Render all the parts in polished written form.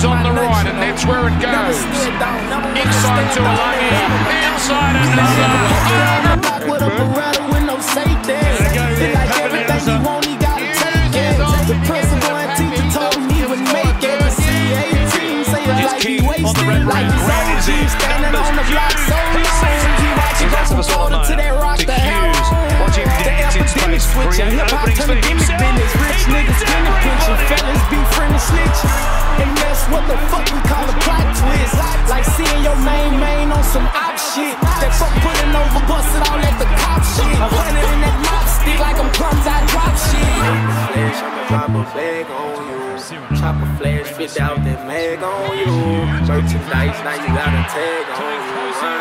Hughes on the right, and that's where it goes. Inside to Alagi, inside another. With a Beretta with no safety. Feel like everything he want, he gotta take it. The principal and teacher told him he would make it. The C18 say it like he wasted, like he's OG, standing on the block so long. He watching go from Florida to that rock to Hughes. The epidemic switching, hip-hop turning gimmick business. Rich niggas skinny pinching, fellas be friendly snitching. And that's what the fuck we call a plot twist. Like seeing your main on some op shit. That fuck pulling over, busted all at the cop shit. I'm running in that mop stick like I'm plums, I drop shit. Flash, I'ma drop a flag on you. Chopper flash, fit out that mag on you. Merchandise, now you got a tag on you.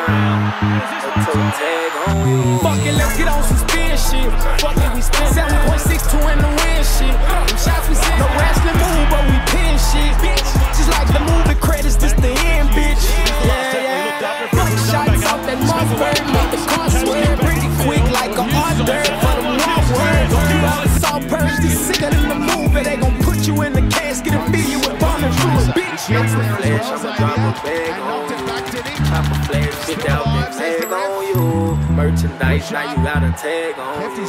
A toe tag on you. Fuck it, let's get on some spin shit. Fuck it, we spin 7.62 in the wind shit. Them shots we sit, no wrestling move, but we pin shit. Just like the movie credits, this the end, bitch. Yeah. Fuck shots off that Mossberg, make the car swear. Pretty quick like a hors d'oeuvre for the wrong word. You all the salt purge, this sicker than the movie. They gon' put you in the casket and fill you with bombing through a bitch. Flash, I'ma drop a bag on you. Chopper flash, fit out that tag on you. Merchandise, now you got a tag on you.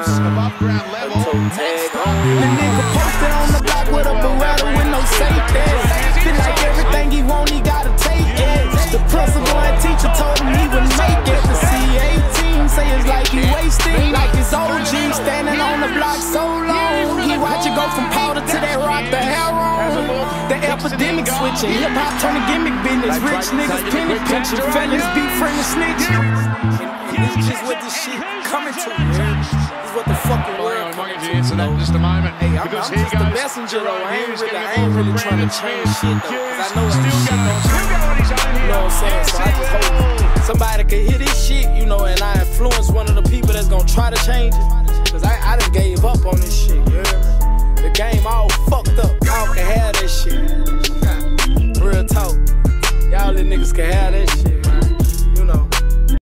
A toe tag on you. The nigga posted on the block with a Beretta with no safety. Feel like everything he want, he gotta take it. The principal and teacher told him he would make it. The C18 say it's like he wasted, like his OG standing on the block so long. He watch it go from powder to that rock to Jahrome. The epidemic switching, hip-hop turning gimmick business. Rich niggas penny pinching, fellas be friendly snitching. And this is what this shit coming to. This is what the fucking world coming to. In just a moment. Hey, I'm just the messenger though. I ain't really trying to change shit though, cause I know that shit don't change. You know what I'm saying? So I just hope somebody can hear this shit, you know, and I influence one of the people that's gonna try to change it.